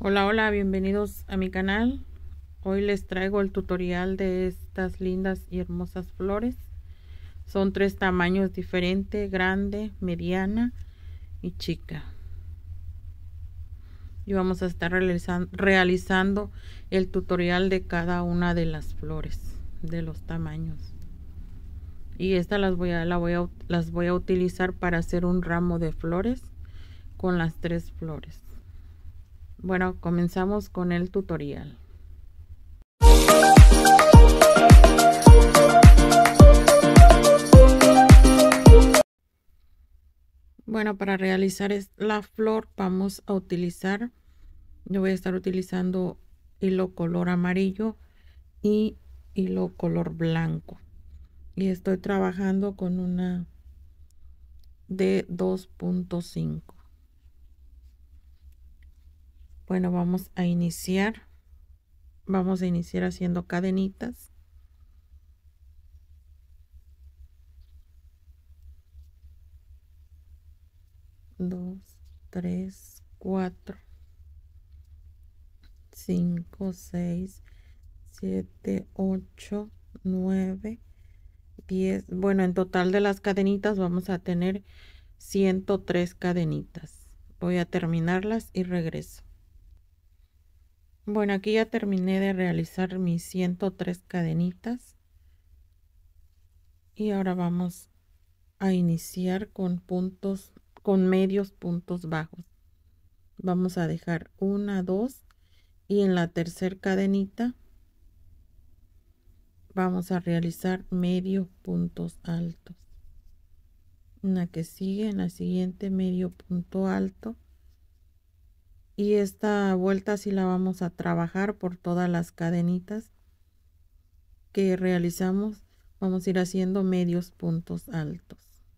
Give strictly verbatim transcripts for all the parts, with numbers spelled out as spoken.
Hola, hola, bienvenidos a mi canal. Hoy les traigo el tutorial de estas lindas y hermosas flores. Son tres tamaños diferentes: grande, mediana y chica. Y vamos a estar realizan realizando el tutorial de cada una de las flores, de los tamaños. Y esta las voy a, la voy a, las voy a utilizar para hacer un ramo de flores con las tres flores. Bueno, comenzamos con el tutorial. Bueno, para realizar la flor vamos a utilizar, yo voy a estar utilizando hilo color amarillo y hilo color blanco. Y estoy trabajando con una de dos punto cinco. Bueno, vamos a iniciar. Vamos a iniciar haciendo cadenitas. Dos, tres, cuatro, cinco, seis, siete, ocho, nueve, diez. Bueno, en total de las cadenitas vamos a tener ciento tres cadenitas. Voy a terminarlas y regreso. Bueno, aquí ya terminé de realizar mis ciento tres cadenitas y ahora vamos a iniciar con puntos, con medios puntos bajos. Vamos a dejar una, dos, y en la tercera cadenita vamos a realizar medio puntos altos. En la que sigue, en la siguiente, medio punto alto. Y esta vuelta sí la vamos a trabajar por todas las cadenitas que realizamos. Vamos a ir haciendo medios puntos altos.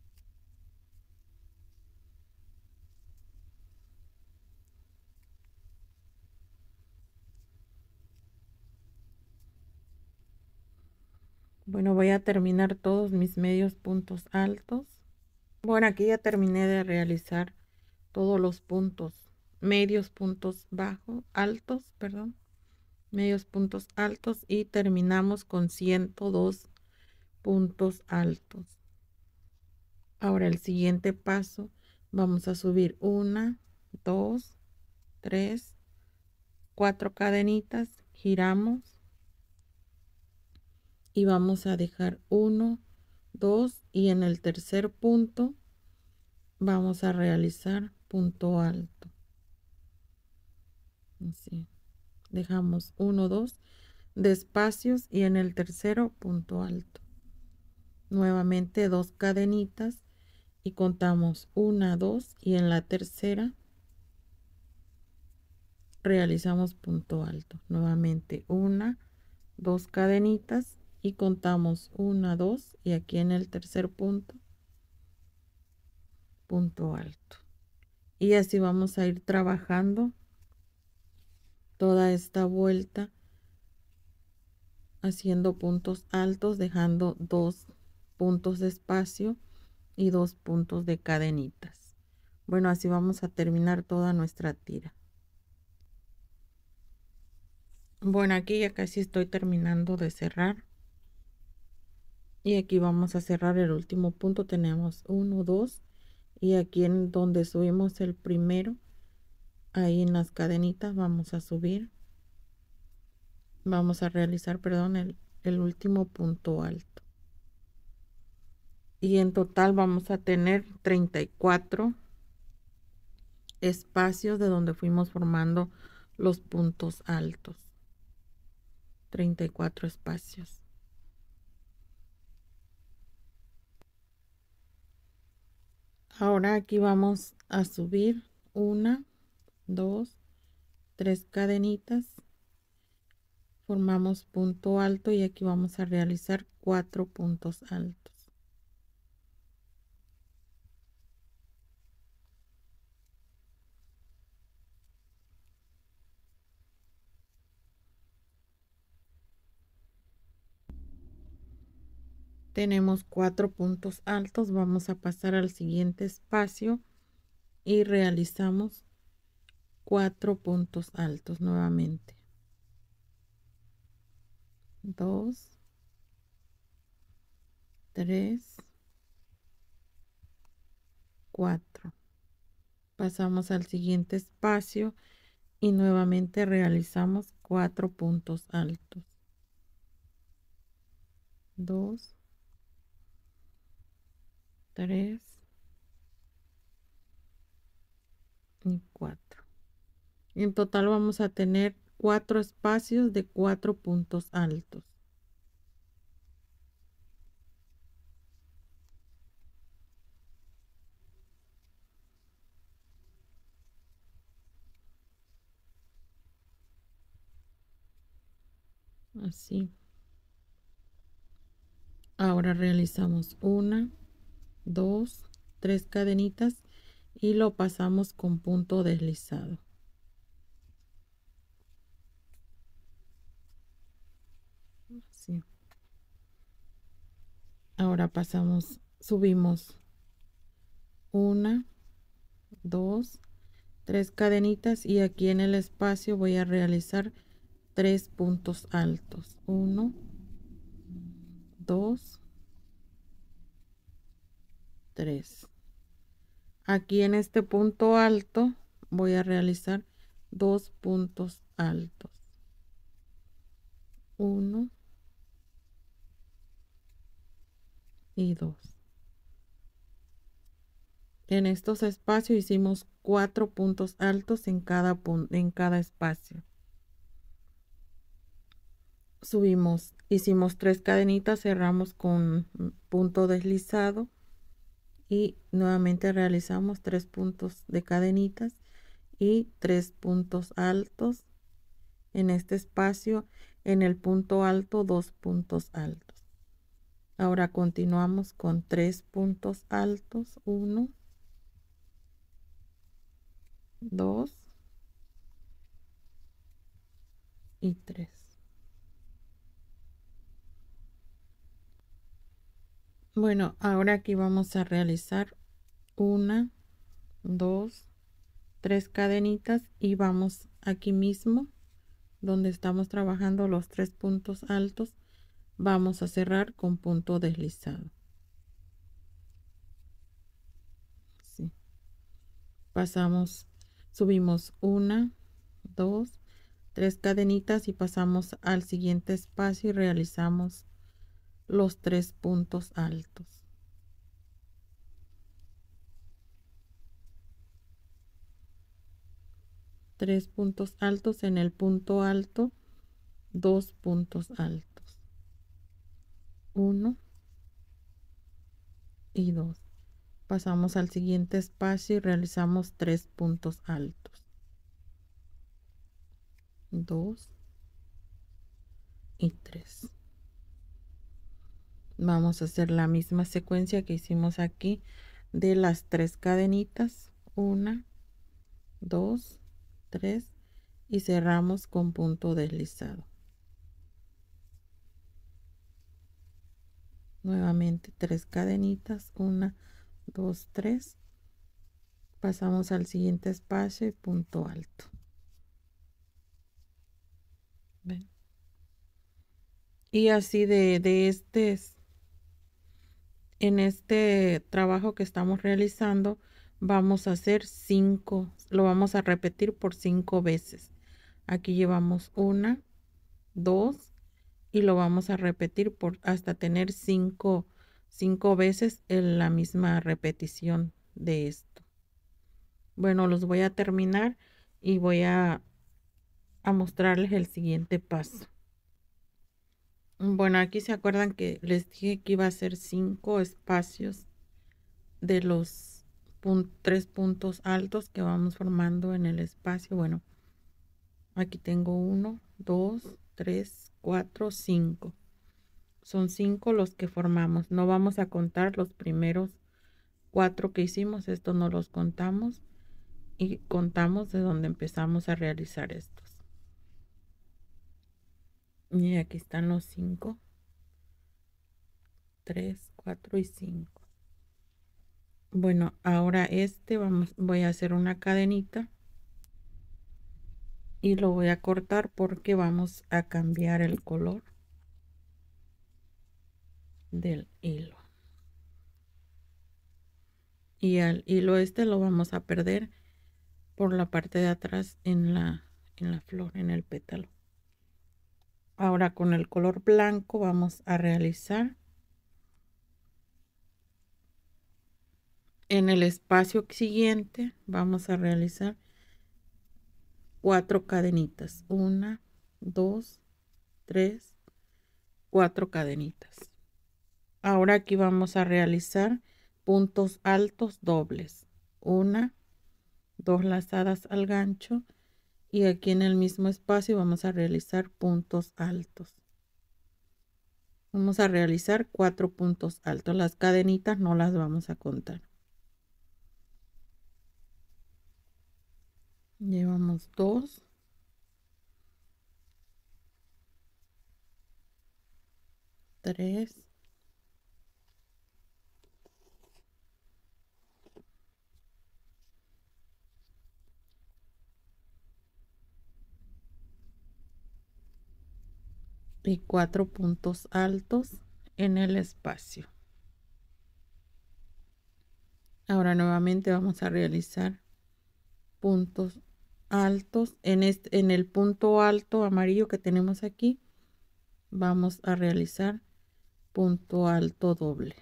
Bueno, voy a terminar todos mis medios puntos altos. Bueno, aquí ya terminé de realizar todos los puntos, medios puntos bajos, altos, perdón, medios puntos altos, y terminamos con ciento dos puntos altos. Ahora el siguiente paso, vamos a subir una, dos, tres, cuatro cadenitas, giramos y vamos a dejar uno, dos, y en el tercer punto vamos a realizar punto alto. Así. Dejamos uno, dos de espacios y en el tercero punto alto. Nuevamente dos cadenitas y contamos una, dos, y en la tercera realizamos punto alto. Nuevamente una, dos cadenitas y contamos una, dos, y aquí en el tercer punto punto alto. Y así vamos a ir trabajando toda esta vuelta haciendo puntos altos, dejando dos puntos de espacio y dos puntos de cadenitas. Bueno, así vamos a terminar toda nuestra tira. Bueno, aquí ya casi estoy terminando de cerrar. Y aquí vamos a cerrar el último punto. Tenemos uno, dos, y aquí en donde subimos el primero, ahí en las cadenitas vamos a subir. Vamos a realizar, perdón, el, el último punto alto. Y en total vamos a tener treinta y cuatro espacios de donde fuimos formando los puntos altos. treinta y cuatro espacios. Ahora aquí vamos a subir una, dos, tres cadenitas. Formamos punto alto y aquí vamos a realizar cuatro puntos altos. Tenemos cuatro puntos altos. Vamos a pasar al siguiente espacio y realizamos cuatro puntos altos nuevamente. Dos, tres, cuatro. Pasamos al siguiente espacio y nuevamente realizamos cuatro puntos altos. Dos, tres y cuatro. En total vamos a tener cuatro espacios de cuatro puntos altos. Así. Ahora realizamos una, dos, tres cadenitas y lo pasamos con punto deslizado. Así. Ahora pasamos, subimos una, dos, tres cadenitas y aquí en el espacio voy a realizar tres puntos altos. Uno, dos, tres. Aquí en este punto alto voy a realizar dos puntos altos. Uno y dos. En estos espacios hicimos cuatro puntos altos en cada, en cada espacio. Subimos, hicimos tres cadenitas, cerramos con punto deslizado y nuevamente realizamos tres puntos de cadenitas y tres puntos altos en este espacio. En el punto alto, dos puntos altos. Ahora continuamos con tres puntos altos. Uno, dos y tres. Bueno, ahora aquí vamos a realizar una, dos, tres cadenitas y vamos aquí mismo donde estamos trabajando los tres puntos altos, vamos a cerrar con punto deslizado. Sí. Pasamos, subimos una, dos, tres cadenitas y pasamos al siguiente espacio y realizamos los tres puntos altos. Tres puntos altos en el punto alto, dos puntos altos. Uno y dos. Pasamos al siguiente espacio y realizamos tres puntos altos. Dos y tres. Vamos a hacer la misma secuencia que hicimos aquí de las tres cadenitas. Una, dos, tres y cerramos con punto deslizado. Nuevamente tres cadenitas. Una, dos, tres. Pasamos al siguiente espacio y punto alto. ¿Ven? Y así de, de este, en este trabajo que estamos realizando, vamos a hacer cinco, lo vamos a repetir por cinco veces. Aquí llevamos una, dos y lo vamos a repetir por hasta tener cinco, cinco veces en la misma repetición de esto. Bueno, los voy a terminar y voy a, a mostrarles el siguiente paso. Bueno, aquí se acuerdan que les dije que iba a ser cinco espacios de los pun- tres puntos altos que vamos formando en el espacio. Bueno, aquí tengo uno, dos, tres, cuatro, cinco. Son cinco los que formamos. No vamos a contar los primeros cuatro que hicimos. Estos no los contamos. Y contamos de donde empezamos a realizar estos. Y aquí están los cinco. Tres, cuatro y cinco. Bueno, ahora este vamos, voy a hacer una cadenita. y lo voy a cortar porque vamos a cambiar el color del hilo, y al hilo este lo vamos a perder por la parte de atrás en la en la flor, en el pétalo. Ahora con el color blanco vamos a realizar en el espacio siguiente, vamos a realizar cuatro cadenitas, una, dos, tres, cuatro cadenitas. Ahora aquí vamos a realizar puntos altos dobles, una, dos lazadas al gancho, y aquí en el mismo espacio vamos a realizar puntos altos. Vamos a realizar cuatro puntos altos. Las cadenitas no las vamos a contar. Llevamos dos, tres, y cuatro puntos altos en el espacio. Ahora nuevamente vamos a realizar puntos altos en este, en el punto alto amarillo que tenemos aquí. Vamos a realizar punto alto doble,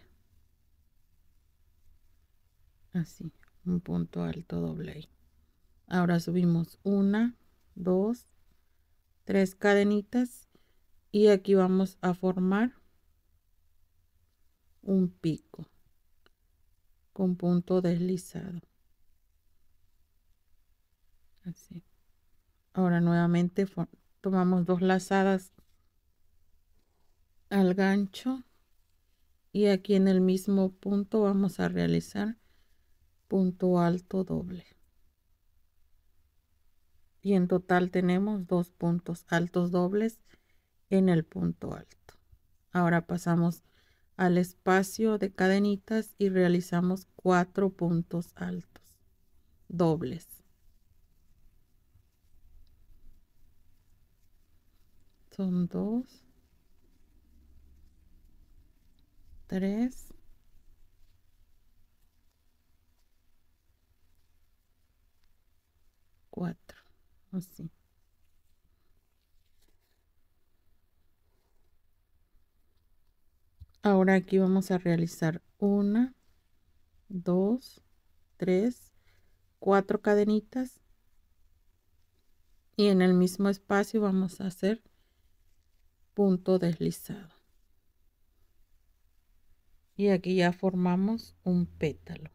así, un punto alto doble ahí. Ahora subimos una, dos, tres cadenitas, y aquí vamos a formar un pico con punto deslizado, así. Ahora nuevamente tomamos dos lazadas al gancho, y aquí en el mismo punto vamos a realizar punto alto doble, y en total tenemos dos puntos altos dobles en el punto alto. Ahora pasamos al espacio de cadenitas y realizamos cuatro puntos altos dobles. Son dos, tres, cuatro, así. Ahora aquí vamos a realizar una, dos, tres, cuatro cadenitas, y en el mismo espacio vamos a hacer punto deslizado, y aquí ya formamos un pétalo.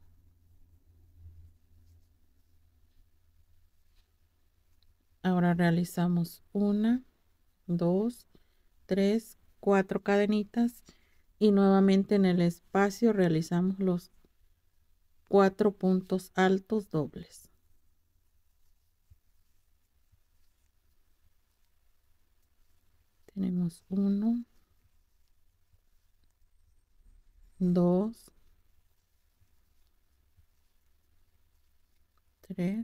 Ahora realizamos una, dos, tres, cuatro cadenitas, y nuevamente en el espacio realizamos los cuatro puntos altos dobles. Tenemos uno, dos, tres,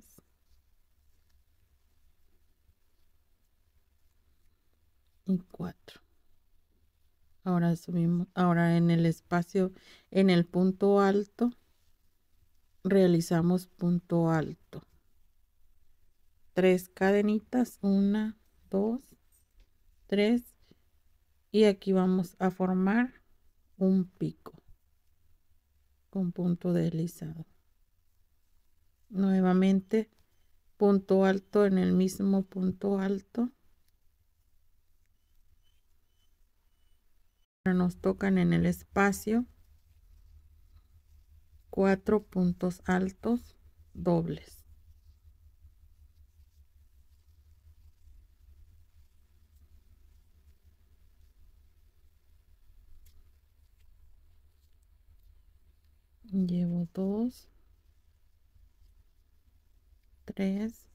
y cuatro. Ahora subimos, ahora en el espacio, en el punto alto, realizamos punto alto, tres cadenitas, una, dos, tres, y aquí vamos a formar un pico con punto deslizado. Nuevamente punto alto en el mismo punto alto. Ahora nos tocan en el espacio cuatro puntos altos dobles. Llevo dos, tres,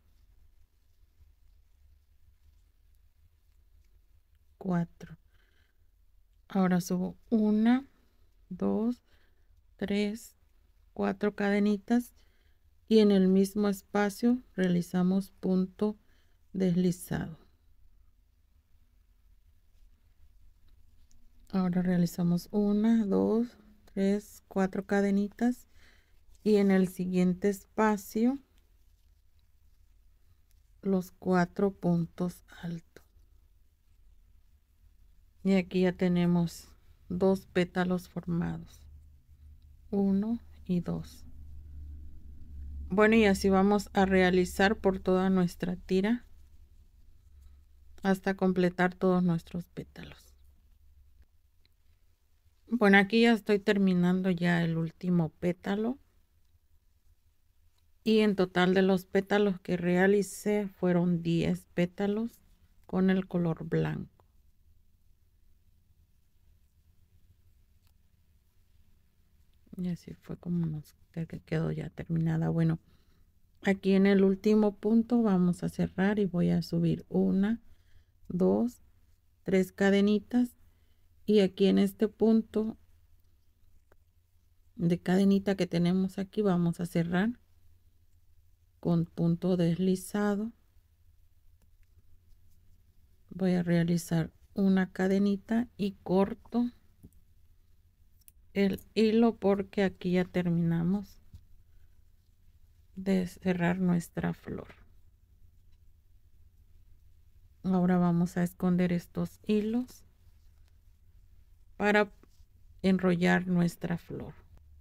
cuatro. Ahora subo una, dos, tres, cuatro cadenitas, y en el mismo espacio realizamos punto deslizado. Ahora realizamos una, dos, tres, cuatro cadenitas y en el siguiente espacio los cuatro puntos altos. Y aquí ya tenemos dos pétalos formados, uno y dos. Bueno, y así vamos a realizar por toda nuestra tira hasta completar todos nuestros pétalos. Bueno, aquí ya estoy terminando ya el último pétalo. Y en total de los pétalos que realicé fueron diez pétalos con el color blanco. Y así fue como nos quedó ya terminada. Bueno, aquí en el último punto vamos a cerrar y voy a subir una, dos, tres cadenitas. Y aquí en este punto de cadenita que tenemos aquí vamos a cerrar con punto deslizado. Voy a realizar una cadenita y corto el hilo porque aquí ya terminamos de cerrar nuestra flor. Ahora vamos a esconder estos hilos para enrollar nuestra flor.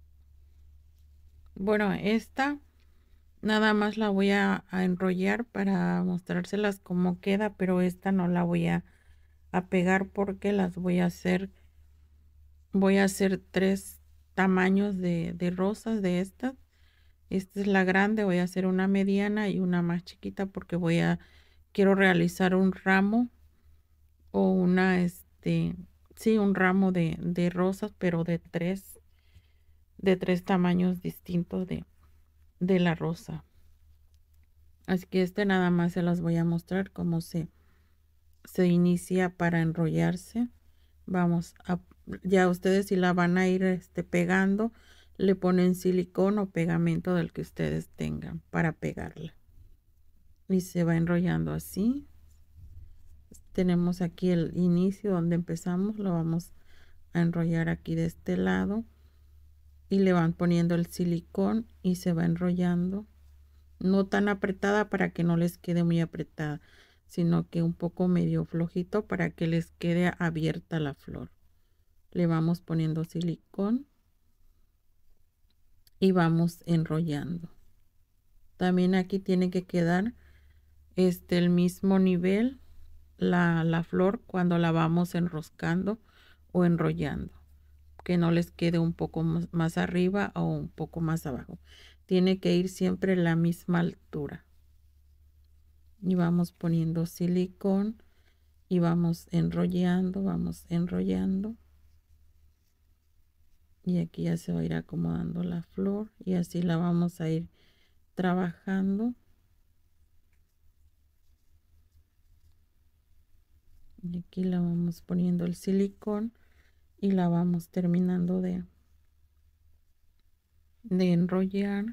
Bueno, esta nada más la voy a, a enrollar para mostrárselas cómo queda, pero esta no la voy a, a pegar porque las voy a hacer, voy a hacer tres tamaños de, de rosas de estas. Esta es la grande, voy a hacer una mediana y una más chiquita porque voy a, quiero realizar un ramo o una, este, sí, un ramo de, de rosas, pero de tres, de tres tamaños distintos de, de la rosa. Así que este nada más se las voy a mostrar cómo se, se inicia para enrollarse. Vamos a, ya ustedes si la van a ir este, pegando, le ponen silicón o pegamento del que ustedes tengan para pegarla. Y se va enrollando así. Tenemos aquí el inicio donde empezamos, lo vamos a enrollar aquí de este lado y le van poniendo el silicón y se va enrollando, no tan apretada para que no les quede muy apretada, sino que un poco medio flojito para que les quede abierta la flor. Le vamos poniendo silicón y vamos enrollando. También aquí tiene que quedar este el mismo nivel la, la flor cuando la vamos enroscando o enrollando, que no les quede un poco más, más arriba o un poco más abajo. Tiene que ir siempre a la misma altura. Y vamos poniendo silicón y vamos enrollando, vamos enrollando. Y aquí ya se va a ir acomodando la flor y así la vamos a ir trabajando. Y aquí la vamos poniendo el silicón y la vamos terminando de, de enrollar.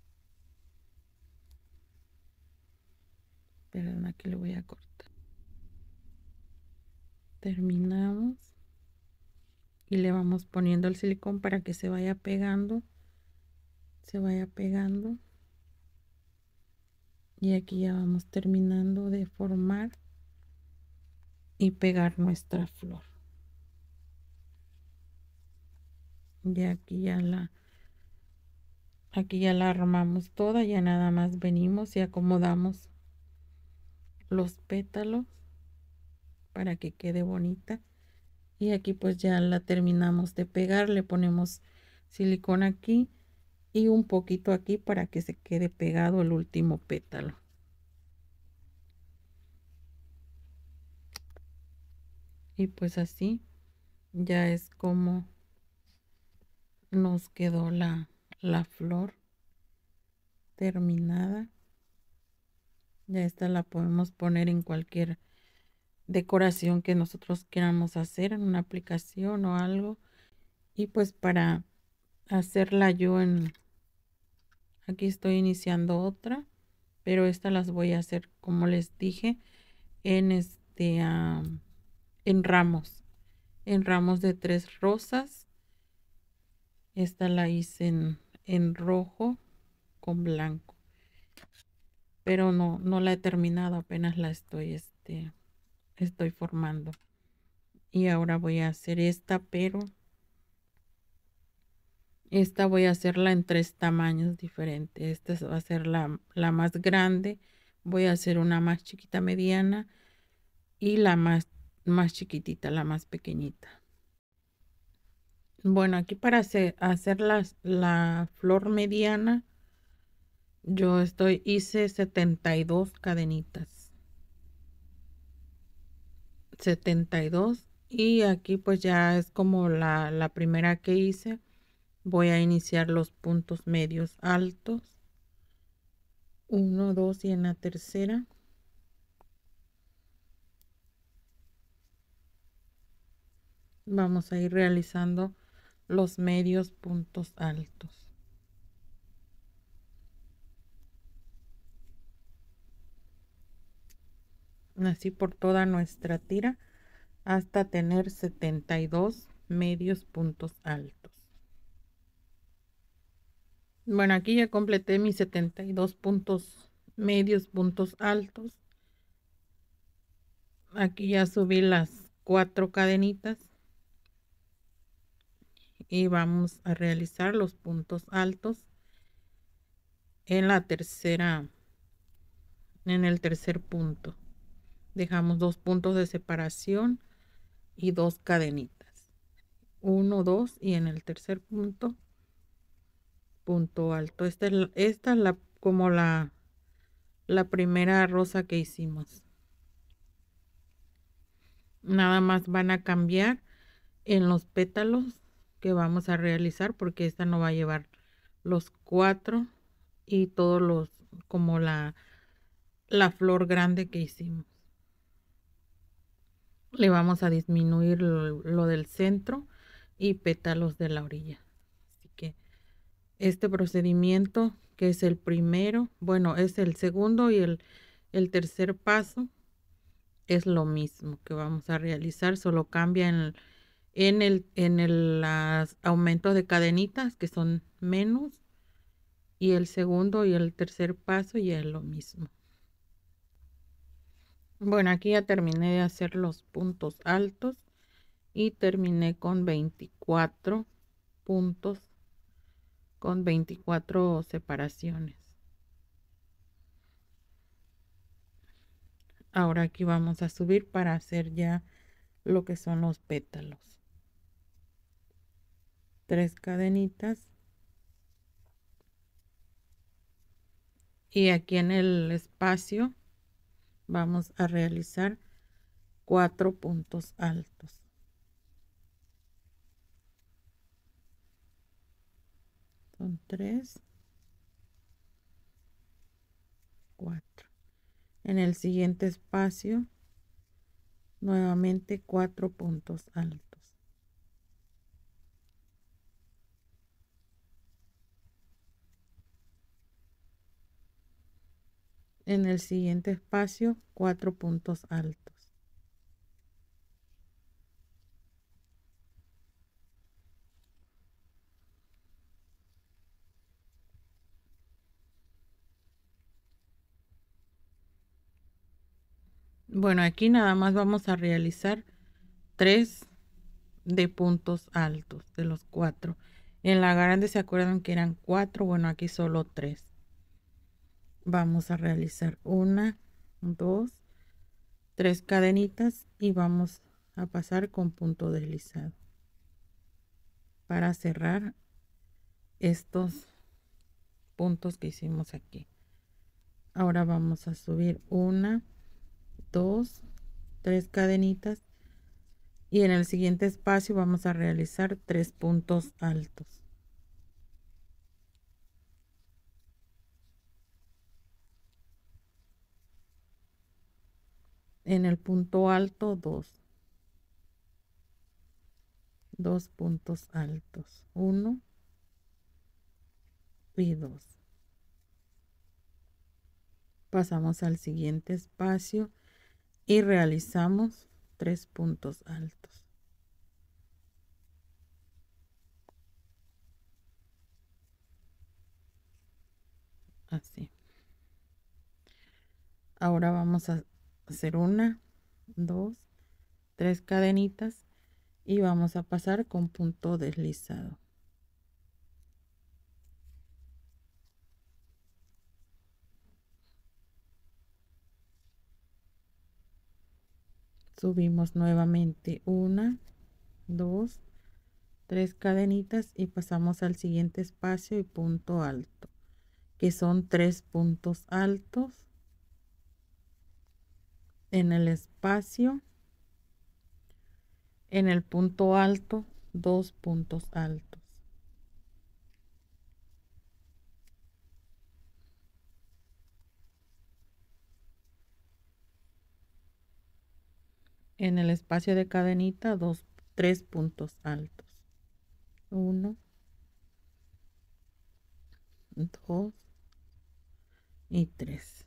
Perdón, aquí le voy a cortar. Terminamos y le vamos poniendo el silicón para que se vaya pegando, se vaya pegando. Y aquí ya vamos terminando de formar y pegar nuestra flor. Y aquí ya la aquí ya la armamos toda, ya nada más venimos y acomodamos los pétalos para que quede bonita. Y aquí pues ya la terminamos de pegar, le ponemos silicón aquí y un poquito aquí para que se quede pegado el último pétalo. Y pues así ya es como nos quedó la, la flor terminada. Ya esta la podemos poner en cualquier decoración que nosotros queramos hacer, en una aplicación o algo. Y pues para hacerla yo en, aquí estoy iniciando otra pero estas las voy a hacer, como les dije, en este um, en ramos, en ramos de tres rosas. Esta la hice en, en rojo con blanco, pero no, no la he terminado, apenas la estoy, este, estoy formando. Y ahora voy a hacer esta, pero esta voy a hacerla en tres tamaños diferentes. Esta va a ser la, la más grande. Voy a hacer una más chiquita, mediana, y la más, más chiquitita, la más pequeñita. Bueno, aquí para hacer, hacer las- la flor mediana, yo estoy, hice setenta y dos cadenitas. setenta y dos. Y aquí pues ya es como la, la primera que hice. Voy a iniciar los puntos medios altos. Uno, dos, y en la tercera vamos a ir realizando los medios puntos altos. Así por toda nuestra tira hasta tener setenta y dos medios puntos altos. Bueno, aquí ya completé mis setenta y dos puntos medios puntos altos. Aquí ya subí las cuatro cadenitas y vamos a realizar los puntos altos en la tercera, en el tercer punto. Dejamos dos puntos de separación y dos cadenitas. Uno, dos, y en el tercer punto, punto alto. Esta es la, esta es la como la, la primera rosa que hicimos. Nada más van a cambiar en los pétalos que vamos a realizar, porque esta no va a llevar los cuatro y todos los, como la, la flor grande que hicimos. Le vamos a disminuir lo, lo del centro y pétalos de la orilla. Así que este procedimiento, que es el primero, bueno, es el segundo, y el, el tercer paso es lo mismo que vamos a realizar, solo cambia en, en el, en el las aumentos de cadenitas, que son menos, y el segundo y el tercer paso ya es lo mismo. Bueno, aquí ya terminé de hacer los puntos altos y terminé con veinticuatro puntos, con veinticuatro separaciones. Ahora aquí vamos a subir para hacer ya lo que son los pétalos. Tres cadenitas. Y aquí en el espacio vamos a realizar cuatro puntos altos. Son tres, cuatro. En el siguiente espacio, nuevamente cuatro puntos altos. En el siguiente espacio, cuatro puntos altos. Bueno, aquí nada más vamos a realizar tres de puntos altos de los cuatro. En la grande se acuerdan que eran cuatro, bueno, aquí solo tres. Vamos a realizar una, dos, tres cadenitas y vamos a pasar con punto deslizado para cerrar estos puntos que hicimos aquí. Ahora vamos a subir una, dos, tres cadenitas y en el siguiente espacio vamos a realizar tres puntos altos. En el punto alto, dos. Dos puntos altos. Uno y dos. pasamos al siguiente espacio y realizamos tres puntos altos. Así. Ahora vamos a hacer una, dos, tres cadenitas y vamos a pasar con punto deslizado. Subimos nuevamente una, dos, tres cadenitas y pasamos al siguiente espacio y punto alto, que son tres puntos altos. En el espacio, en el punto alto, dos puntos altos. En el espacio de cadenita, dos, tres puntos altos. Uno, dos y tres.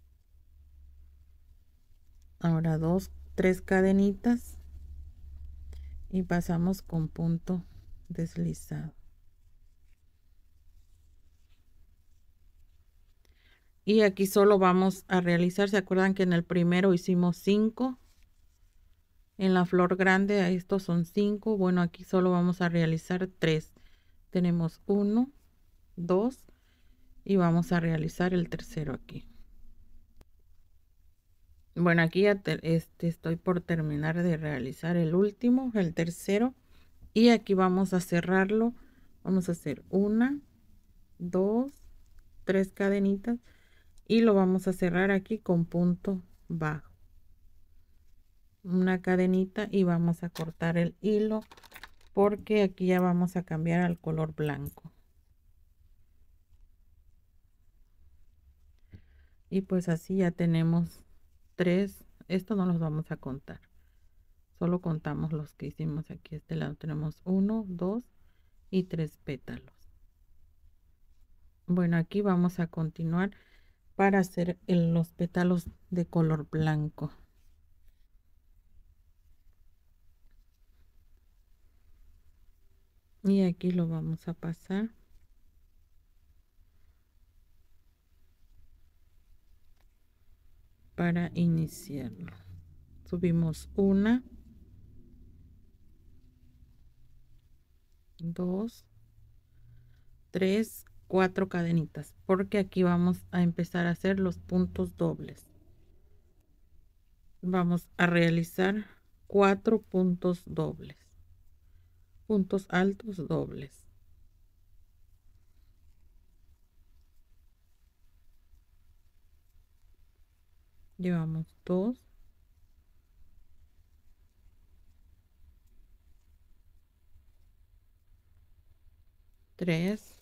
Ahora dos, tres cadenitas y pasamos con punto deslizado. Y aquí solo vamos a realizar, ¿se acuerdan que en el primero hicimos cinco? En la flor grande, a estos son cinco. Bueno, aquí solo vamos a realizar tres. Tenemos uno, dos y vamos a realizar el tercero aquí. Bueno, aquí ya te, este, estoy por terminar de realizar el último, el tercero. Y aquí vamos a cerrarlo. Vamos a hacer una, dos, tres cadenitas y lo vamos a cerrar aquí con punto bajo. Una cadenita y vamos a cortar el hilo porque aquí ya vamos a cambiar al color blanco. Y pues así ya tenemos tres. Esto no los vamos a contar. Solo contamos los que hicimos aquí. Este lado tenemos uno, dos y tres pétalos. Bueno, aquí vamos a continuar para hacer el, los pétalos de color blanco. Y aquí lo vamos a pasar. Para iniciarlo. Subimos una, dos, tres, cuatro cadenitas, porque aquí vamos a empezar a hacer los puntos dobles. Vamos a realizar cuatro puntos dobles, puntos altos dobles. Llevamos dos, tres,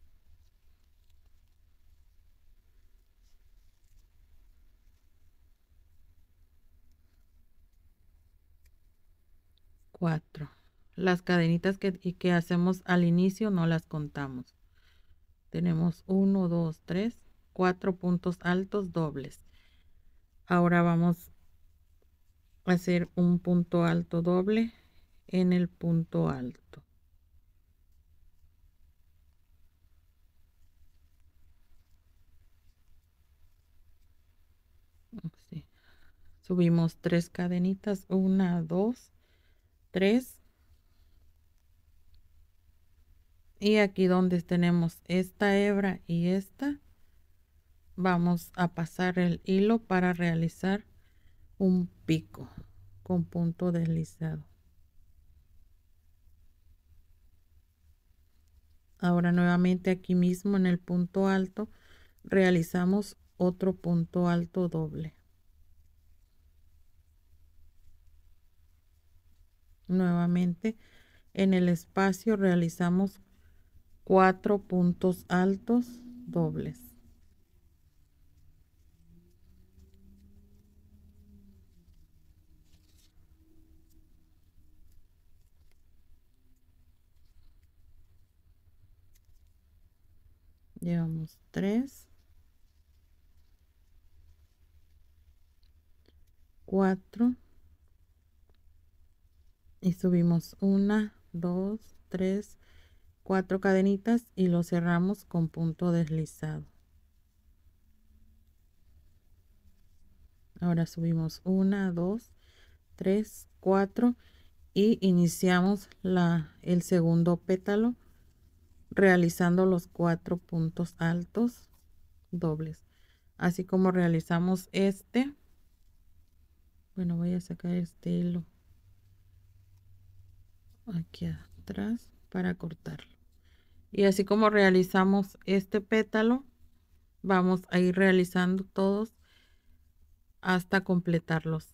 cuatro. Las cadenitas que, y que hacemos al inicio no las contamos. Tenemos uno, dos, tres, cuatro puntos altos dobles. Ahora vamos a hacer un punto alto doble en el punto alto. Así. Subimos tres cadenitas, una, dos, tres. Y aquí donde tenemos esta hebra y esta, vamos a pasar el hilo para realizar un pico con punto deslizado. Ahora nuevamente aquí mismo en el punto alto realizamos otro punto alto doble. Nuevamente en el espacio realizamos cuatro puntos altos dobles. Llevamos tres, cuatro y subimos una, dos, tres, cuatro cadenitas y lo cerramos con punto deslizado. Ahora subimos una, dos, tres, cuatro y iniciamos la, el segundo pétalo realizando los cuatro puntos altos dobles, así como realizamos este. Bueno, voy a sacar este hilo aquí atrás para cortarlo, y así como realizamos este pétalo, vamos a ir realizando todos hasta completarlos.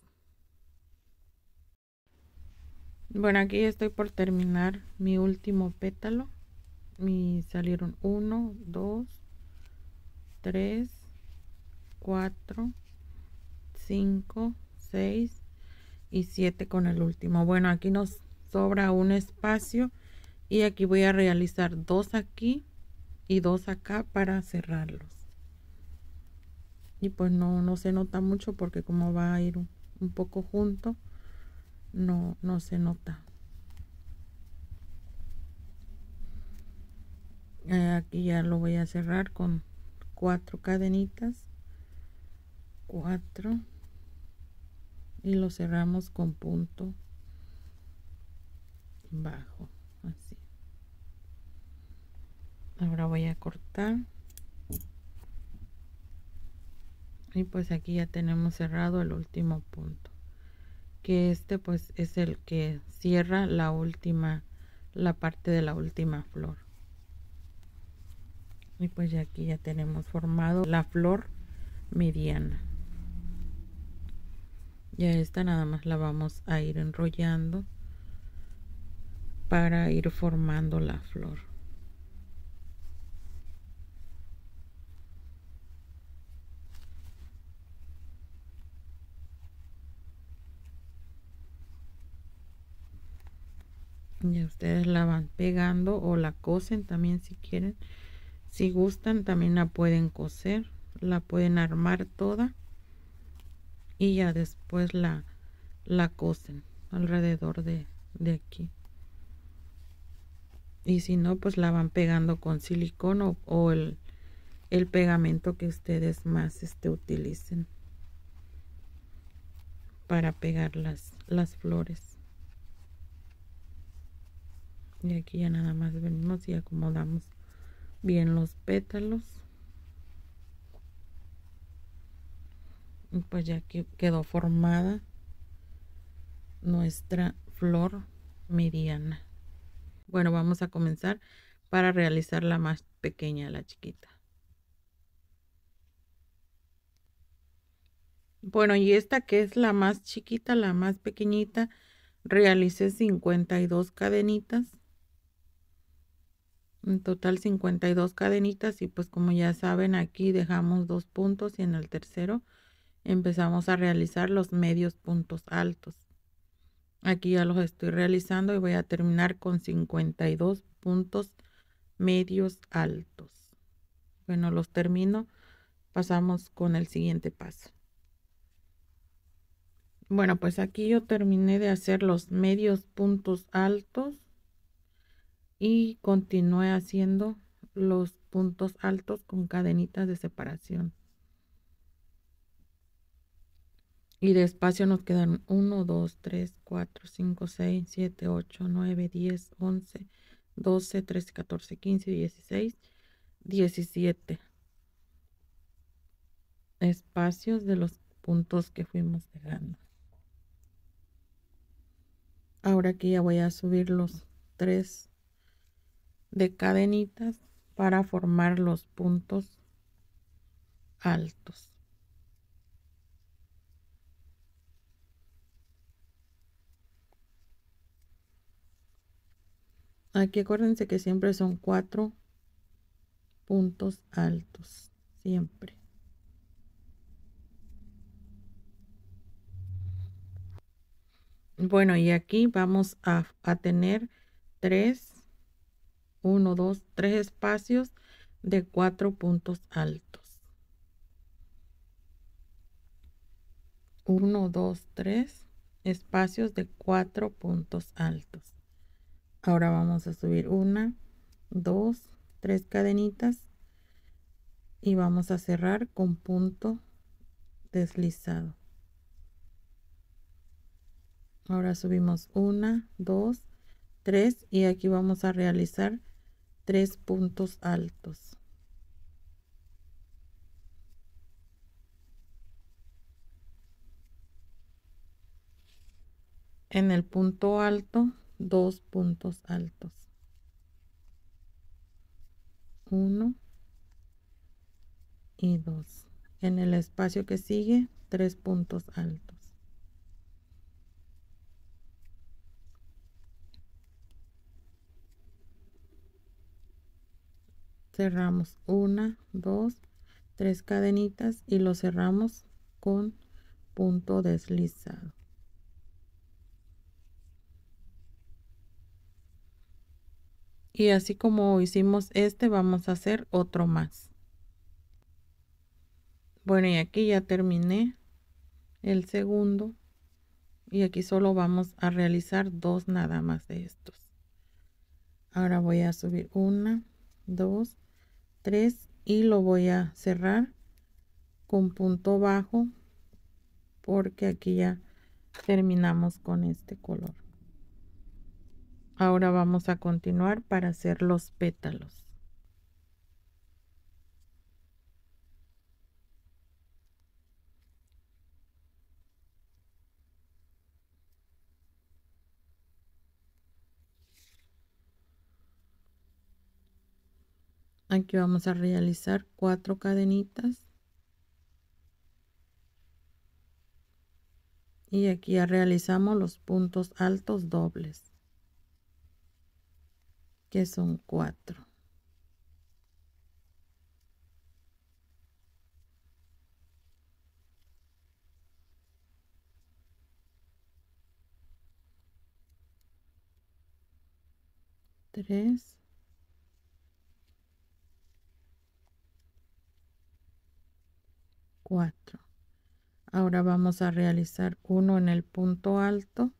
Bueno, aquí estoy por terminar mi último pétalo. Me salieron uno, dos, tres, cuatro, cinco, seis y siete con el último. Bueno, aquí nos sobra un espacio y aquí voy a realizar dos aquí y dos acá para cerrarlos. Y pues no, no se nota mucho porque como va a ir un, un poco junto, no, no se nota. Eh, aquí ya lo voy a cerrar con cuatro cadenitas, cuatro, y lo cerramos con punto bajo, así. Ahora voy a cortar y pues aquí ya tenemos cerrado el último punto, que este pues es el que cierra la última, la parte de la última flor. Y pues ya aquí ya tenemos formado la flor mediana. Ya esta nada más la vamos a ir enrollando para ir formando la flor. Y ustedes la van pegando o la cosen también si quieren. Si gustan también la pueden coser, la pueden armar toda y ya después la, la cosen alrededor de, de aquí. Y si no, pues la van pegando con silicón o, o el, el pegamento que ustedes más este, utilicen para pegar las, las flores. Y aquí ya nada más venimos y acomodamos bien los pétalos. Y pues ya que quedó formada nuestra flor mediana. Bueno, vamos a comenzar para realizar la más pequeña, la chiquita. Bueno, y esta que es la más chiquita, la más pequeñita, realicé cincuenta y dos cadenitas. En total cincuenta y dos cadenitas, y pues como ya saben, aquí dejamos dos puntos y en el tercero empezamos a realizar los medios puntos altos. Aquí ya los estoy realizando y voy a terminar con cincuenta y dos puntos medios altos. Bueno, los termino, pasamos con el siguiente paso. Bueno, pues aquí yo terminé de hacer los medios puntos altos y continué haciendo los puntos altos con cadenitas de separación. Y de espacio nos quedan uno, dos, tres, cuatro, cinco, seis, siete, ocho, nueve, diez, once, doce, trece, catorce, quince, dieciséis, diecisiete espacios de los puntos que fuimos dejando. Ahora aquí ya voy a subir los tres de cadenitas para formar los puntos altos. Aquí acuérdense que siempre son cuatro puntos altos, siempre. Bueno, y aquí vamos a, a tener tres, uno, dos, tres espacios de cuatro puntos altos. uno, dos, tres espacios de cuatro puntos altos. Ahora vamos a subir una, dos, tres cadenitas y vamos a cerrar con punto deslizado. Ahora subimos una, dos, tres y aquí vamos a realizar tres puntos altos. En el punto alto, dos puntos altos. Uno y dos. En el espacio que sigue, tres puntos altos. Cerramos una, dos, tres cadenitas y lo cerramos con punto deslizado. Y así como hicimos este, vamos a hacer otro más. Bueno, y aquí ya terminé el segundo y aquí solo vamos a realizar dos nada más de estos. Ahora voy a subir una, dos, tres y lo voy a cerrar con punto bajo porque aquí ya terminamos con este color. Ahora vamos a continuar para hacer los pétalos. Aquí vamos a realizar cuatro cadenitas y aquí ya realizamos los puntos altos dobles, que son cuatro. Tres, cuatro. Ahora vamos a realizar uno en el punto alto,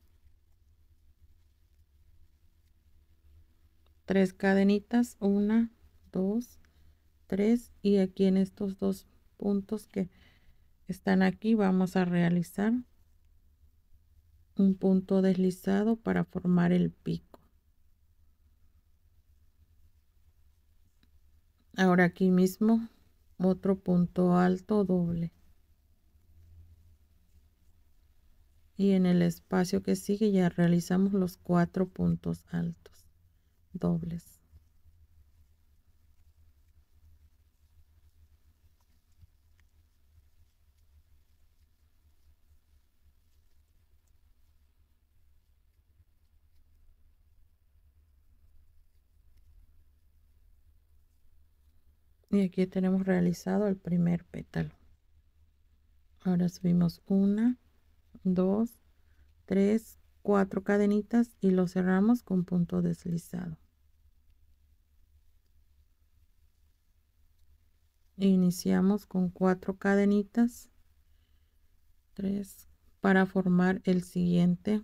tres cadenitas, una, dos, tres y aquí en estos dos puntos que están aquí vamos a realizar un punto deslizado para formar el pico. Ahora aquí mismo otro punto alto doble y en el espacio que sigue ya realizamos los cuatro puntos altos dobles. Y aquí tenemos realizado el primer pétalo. Ahora subimos una, dos, tres, cuatro cadenitas y lo cerramos con punto deslizado. Iniciamos con cuatro cadenitas, tres, para formar el siguiente,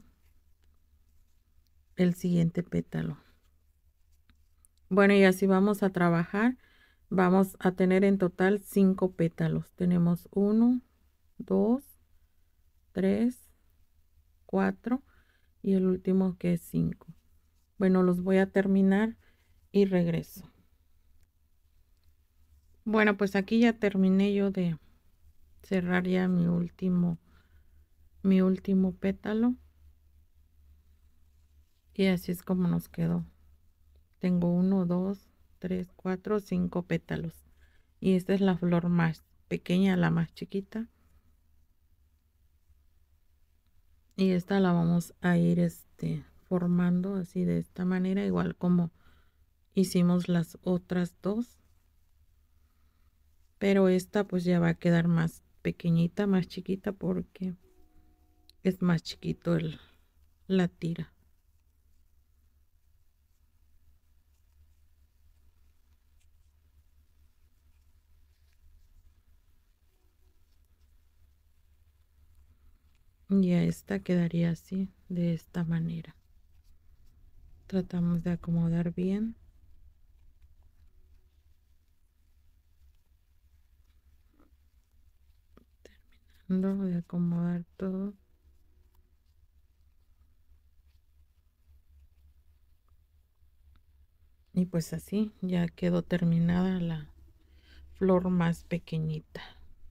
el siguiente pétalo. Bueno, y así vamos a trabajar. Vamos a tener en total cinco pétalos. Tenemos uno, dos, tres, cuatro y el último que es cinco. Bueno, los voy a terminar y regreso. Bueno, pues aquí ya terminé yo de cerrar ya mi último, mi último pétalo. Y así es como nos quedó. Tengo uno, dos, tres, cuatro, cinco pétalos. Y esta es la flor más pequeña, la más chiquita. Y esta la vamos a ir este, formando así de esta manera, igual como hicimos las otras dos. Pero esta pues ya va a quedar más pequeñita, más chiquita porque es más chiquito el, la tira. Y a esta quedaría así, de esta manera. Tratamos de acomodar bien. Terminando de acomodar todo. Y pues así ya quedó terminada la flor más pequeñita.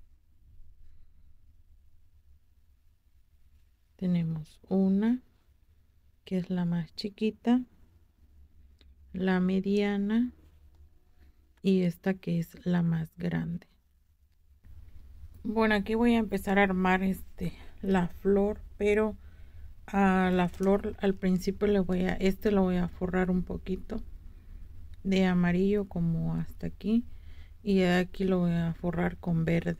Tenemos una que es la más chiquita, la mediana y esta que es la más grande. Bueno, aquí voy a empezar a armar este la flor, pero a la flor al principio le voy a este lo voy a forrar un poquito de amarillo como hasta aquí, y de aquí lo voy a forrar con verde,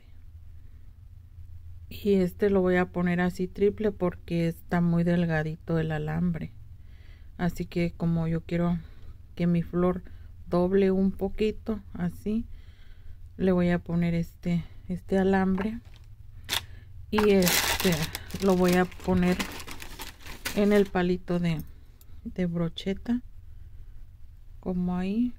y este lo voy a poner así triple porque está muy delgadito el alambre, así que como yo quiero que mi flor doble un poquito así, le voy a poner este este alambre, y este lo voy a poner en el palito de, de brocheta como ahí,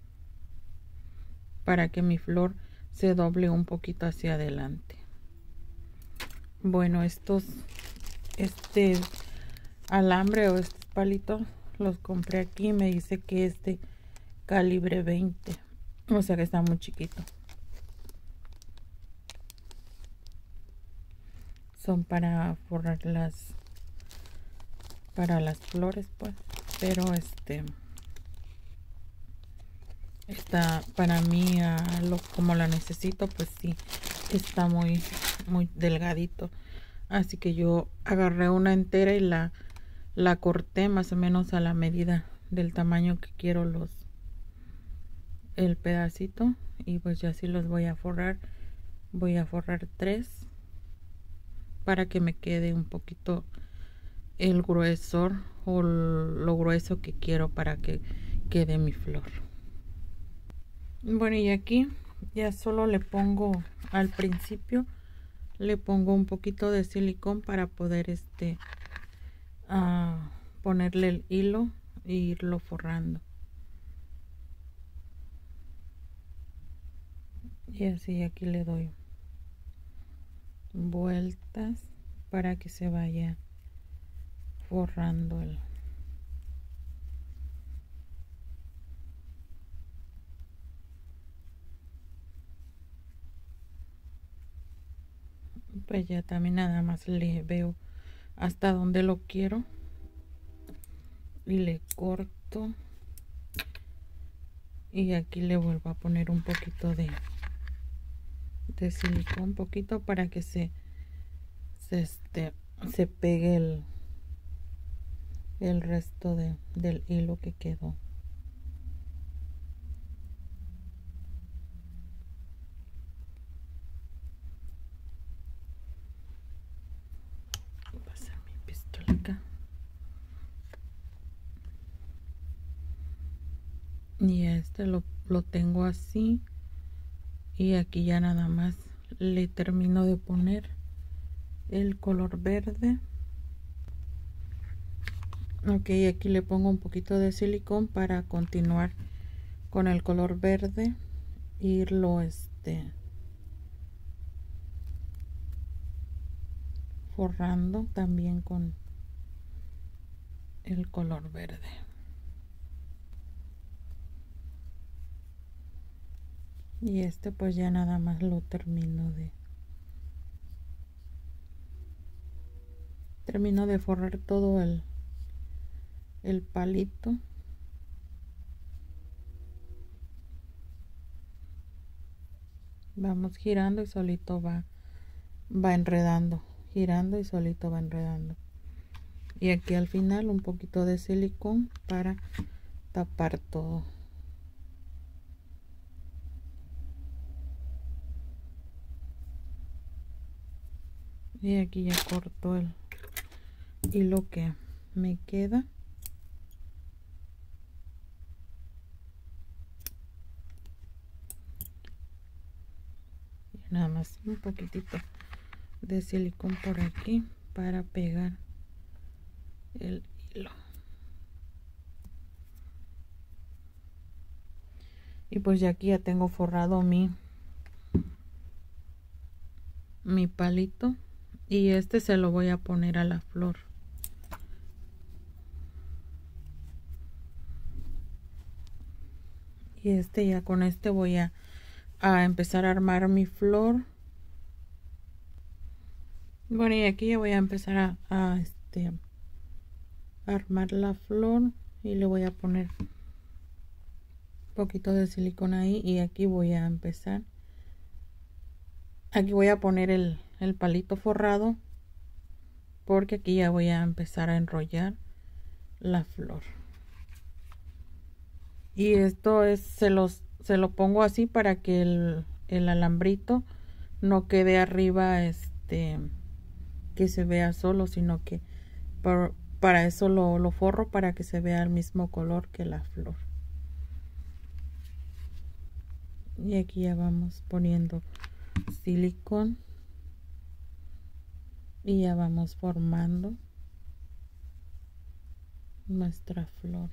para que mi flor se doble un poquito hacia adelante. Bueno, estos este alambre o estos palitos los compré aquí, me dice que es de calibre veinte, o sea que está muy chiquito. Son para forrar las para las flores, pues, pero este está para mí a lo como la necesito, pues sí está muy muy delgadito, así que yo agarré una entera y la la corté más o menos a la medida del tamaño que quiero los el pedacito, y pues ya así los voy a forrar. Voy a forrar tres para que me quede un poquito el gruesor o lo grueso que quiero para que quede mi flor. Bueno, y aquí ya solo le pongo al principio, le pongo un poquito de silicón para poder este uh, ponerle el hilo e irlo forrando. Y así aquí le doy vueltas para que se vaya forrando el pues ya también nada más le veo hasta donde lo quiero y le corto, y aquí le vuelvo a poner un poquito de de silicón, un poquito para que se se este se pegue el el resto de, del hilo que quedó. Voy a pasar mi pistola acá. Y este lo, lo tengo así, y aquí ya nada más le termino de poner el color verde. Ok, aquí le pongo un poquito de silicón para continuar con el color verde, irlo este forrando también con el color verde. Y este pues ya nada más lo termino de termino de forrar todo el el palito. Vamos girando y solito va va enredando, girando y solito va enredando. Y aquí al final un poquito de silicón para tapar todo. Y aquí ya corto el hilo que me queda. Y nada más un poquitito de silicón por aquí para pegar el hilo. Y pues ya aquí ya tengo forrado mi mi palito, y este se lo voy a poner a la flor. Y este ya con este voy a, a empezar a armar mi flor. Bueno, y aquí ya voy a empezar a, a este a armar la flor, y le voy a poner un poquito de silicona ahí, y aquí voy a empezar. Aquí voy a poner el, el palito forrado, porque aquí ya voy a empezar a enrollar la flor. Y esto es, se los se lo pongo así para que el, el alambrito no quede arriba, este que se vea solo, sino que por, para eso lo, lo forro, para que se vea el mismo color que la flor. Y aquí ya vamos poniendo silicón, y ya vamos formando nuestra flor.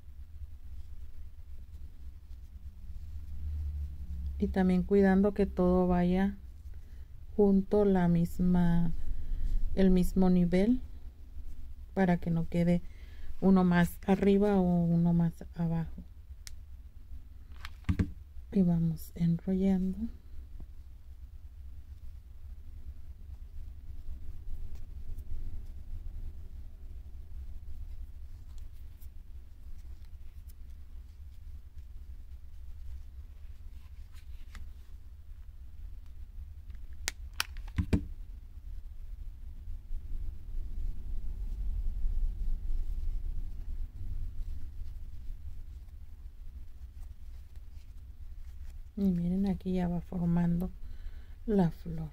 Y también cuidando que todo vaya junto, la misma el mismo nivel, para que no quede uno más arriba o uno más abajo. Y vamos enrollando. Y miren, aquí ya va formando la flor.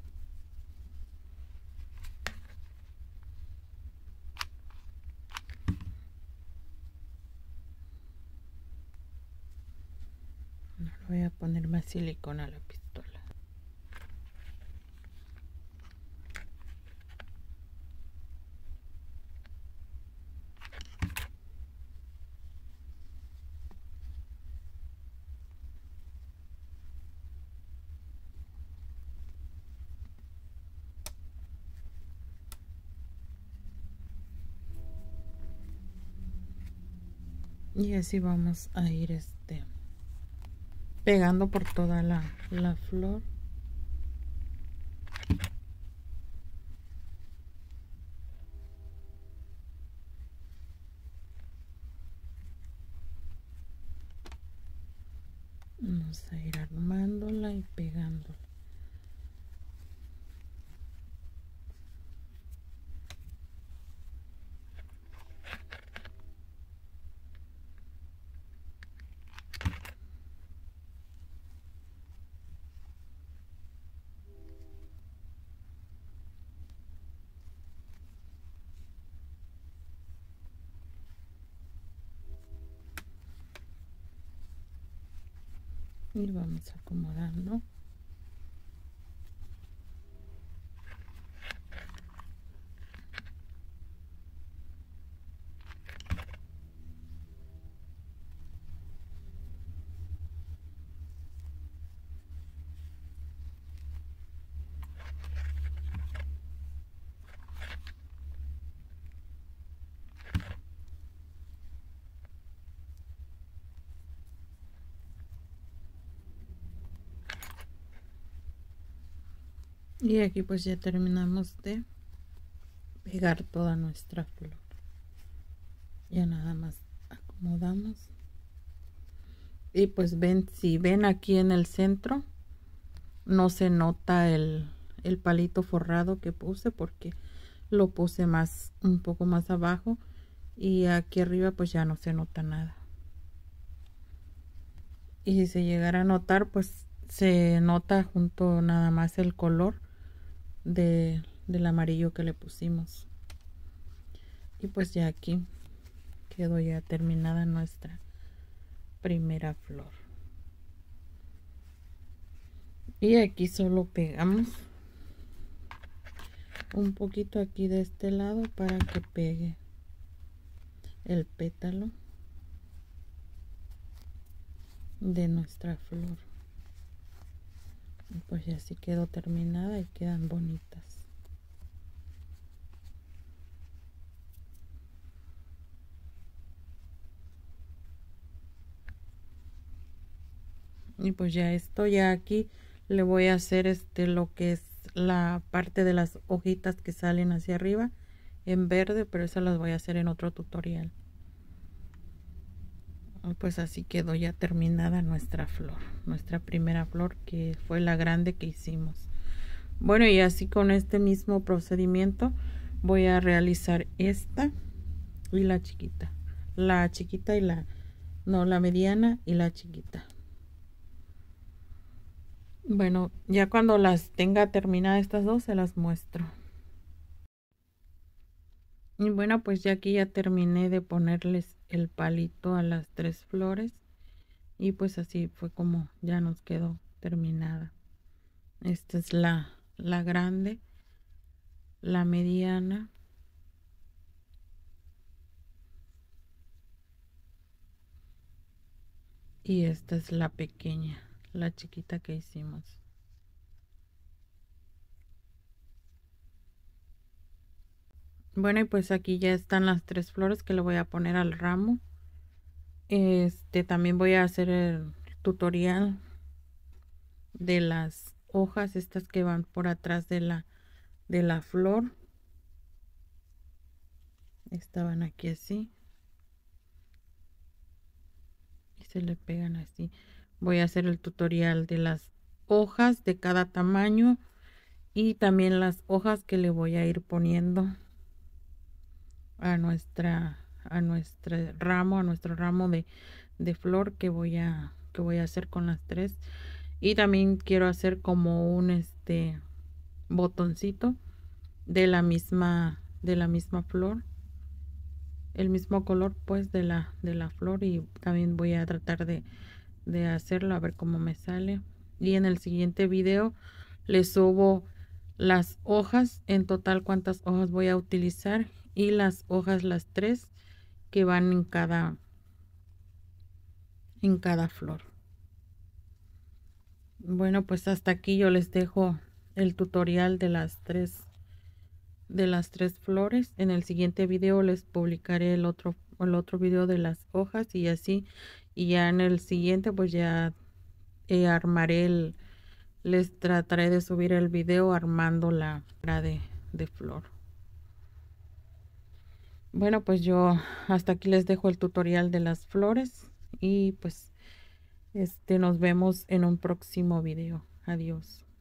Ahora voy a poner más silicona a la pistola. Y así vamos a ir este pegando por toda la, la flor. Vamos a ir armándola y pegándola. Y vamos acomodando. Y aquí pues ya terminamos de pegar toda nuestra flor. Ya nada más acomodamos. Y pues ven, si ven aquí en el centro, no se nota el, el palito forrado que puse, porque lo puse más, un poco más abajo, y aquí arriba pues ya no se nota nada. Y si se llegara a notar, pues se nota junto nada más el color de, del amarillo que le pusimos. Y pues ya aquí quedó ya terminada nuestra primera flor. Y aquí solo pegamos un poquito aquí de este lado para que pegue el pétalo de nuestra flor. Y pues ya así quedó terminada y quedan bonitas. Y pues ya esto, ya aquí le voy a hacer este lo que es la parte de las hojitas que salen hacia arriba en verde, pero eso las voy a hacer en otro tutorial. Pues así quedó ya terminada nuestra flor, nuestra primera flor, que fue la grande que hicimos. Bueno, y así con este mismo procedimiento voy a realizar esta y la chiquita, la chiquita y la no la mediana y la chiquita. Bueno, ya cuando las tenga terminadas estas dos se las muestro. Y bueno, pues ya aquí ya terminé de ponerles el palito a las tres flores. Y pues así fue como ya nos quedó terminada. Esta es la, la grande, la mediana. Y esta es la pequeña, la chiquita que hicimos. Bueno, y pues aquí ya están las tres flores que le voy a poner al ramo. Este también voy a hacer el tutorial de las hojas estas que van por atrás de la de la flor. Estaban aquí así y se le pegan así. Voy a hacer el tutorial de las hojas de cada tamaño y también las hojas que le voy a ir poniendo a nuestra a nuestro ramo, a nuestro ramo de, de flor que voy a que voy a hacer con las tres. Y también quiero hacer como un este botoncito de la misma de la misma flor, el mismo color pues de la de la flor, y también voy a tratar de, de hacerlo a ver cómo me sale. Y en el siguiente video les subo las hojas en total, cuántas hojas voy a utilizar, y las hojas las tres que van en cada en cada flor. Bueno, pues hasta aquí yo les dejo el tutorial de las tres de las tres flores. En el siguiente video les publicaré el otro el otro video de las hojas y así, y ya en el siguiente pues ya eh, armaré el les trataré de subir el video armando la de, de flor. Bueno, pues yo hasta aquí les dejo el tutorial de las flores y pues este nos vemos en un próximo video. Adiós.